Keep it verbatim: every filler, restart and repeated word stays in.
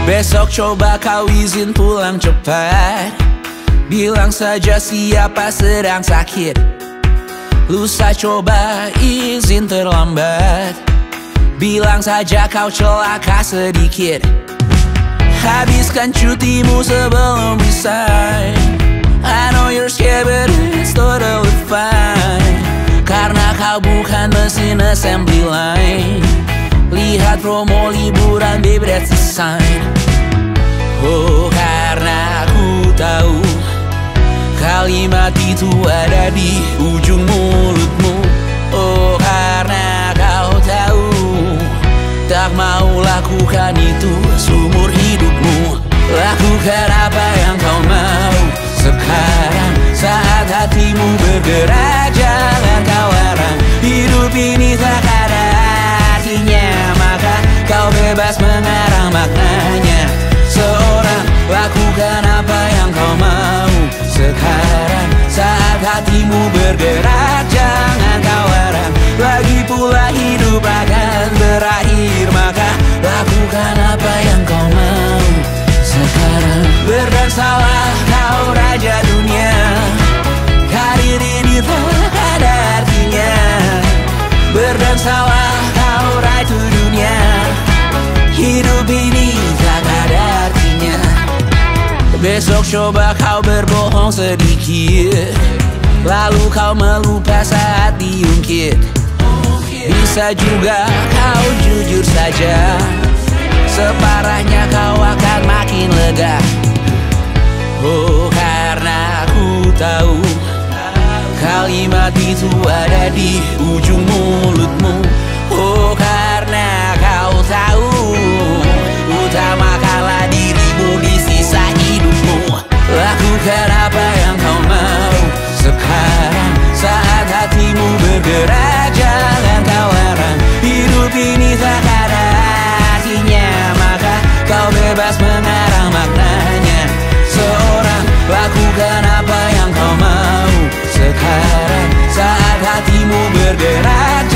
Besok coba kau izin pulang cepat. Bilang saja siapa sedang sakit. Lusa coba izin terlambat. Bilang saja kau celaka sedikit. Habiskan cutimu sebelum resign. I know you're scared but it's totally fine. Karena kau bukan mesin assembly line. Lihat promo liburan, baby, that's a sign. Oh, karena aku tahu kalimat itu ada di ujung mulutmu. Oh, karena kau tahu tak mau lakukan itu seumur hidupmu. Lakukan apa yang kau mau sekarang, saat hatimu bergerak. Jangan kau larang, hidup ini tak ada artinya, maka kau bebas mengarang maknanya. Seorang, lakukan apa yang kau mau sekarang, saat hatimu bergerak. Jangan kau larang, lagi pula hidup akan berakhir, maka lakukan apa yang kau mau sekarang. Berdansalah kau raja dunia, karir ini tak ada artinya. Berdansalah kau ratu dunia, hidup ini tak ada artinya. Besok coba kau berbohong sedikit, lalu kau melupa saat diungkit. Bisa juga kau jujur saja, separahnya kau akan makin lega. Oh, karena aku tahu kalimat itu ada di ujung mulutmu. Oh, karena kau tahu utamakanlah dirimu di sisa hidupmu. Lakukan apa yang kau mau sekarang, saat hatimu bergerak. Jangan kau larang, hidup ini tak ada artinya, maka kau bebas mengarang maknanya. Seorang, lakukan apa yang kau mau sekarang, saat hatimu bergerak.